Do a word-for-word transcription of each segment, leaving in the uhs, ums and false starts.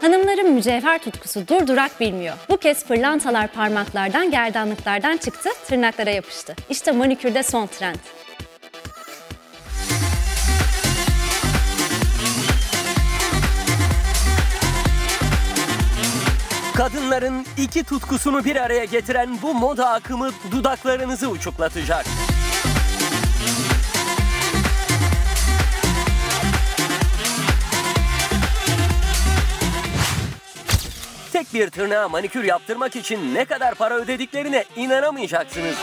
Hanımların mücevher tutkusu durdurak bilmiyor. Bu kez pırlantalar parmaklardan, gerdanlıklardan çıktı, tırnaklara yapıştı. İşte manikürde son trend. Kadınların iki tutkusunu bir araya getiren bu moda akımı dudaklarınızı uçuklatacak. Tek bir tırnağa manikür yaptırmak için ne kadar para ödediklerine inanamayacaksınız.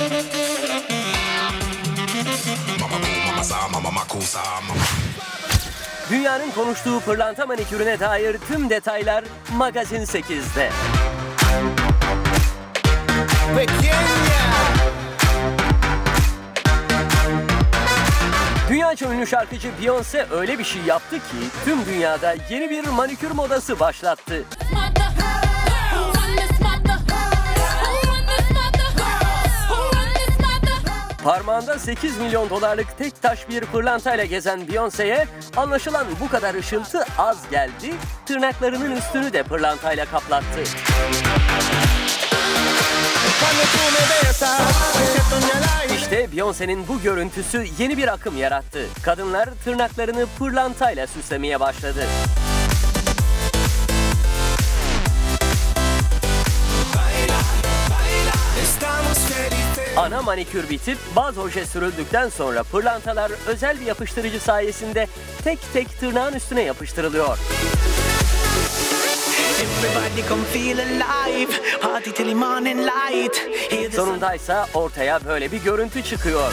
Dünyanın konuştuğu pırlanta manikürüne dair tüm detaylar Magazin sekiz'de. Dünyaca ünlü şarkıcı Beyoncé öyle bir şey yaptı ki tüm dünyada yeni bir manikür modası başlattı. Parmağında sekiz milyon dolarlık tek taş bir pırlantayla gezen Beyoncé'ye anlaşılan bu kadar ışıltı az geldi, tırnaklarının üstünü de pırlantayla kaplattı. İşte Beyoncé'nin bu görüntüsü yeni bir akım yarattı. Kadınlar tırnaklarını pırlantayla süslemeye başladı. Ana manikür bitip baz oje sürüldükten sonra pırlantalar özel bir yapıştırıcı sayesinde tek tek tırnağın üstüne yapıştırılıyor. Sonunda ise ortaya böyle bir görüntü çıkıyor.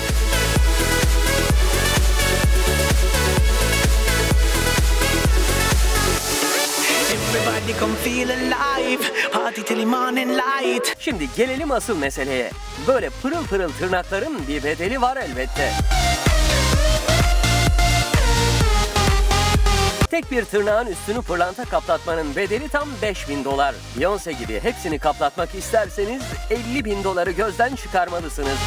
Şimdi gelelim asıl meseleye. Böyle pırıl pırıl tırnakların bir bedeli var elbette. Tek bir tırnağın üstünü pırlanta kaplatmanın bedeli tam beş bin dolar. Beyoncé gibi hepsini kaplatmak isterseniz elli bin doları gözden çıkarmalısınız.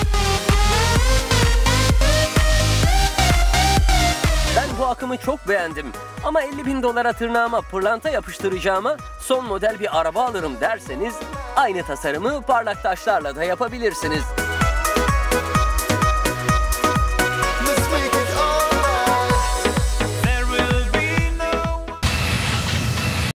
Ben bu akımı çok beğendim. Ama elli bin dolara tırnağıma pırlanta yapıştıracağıma son model bir araba alırım derseniz aynı tasarımı parlak taşlarla da yapabilirsiniz.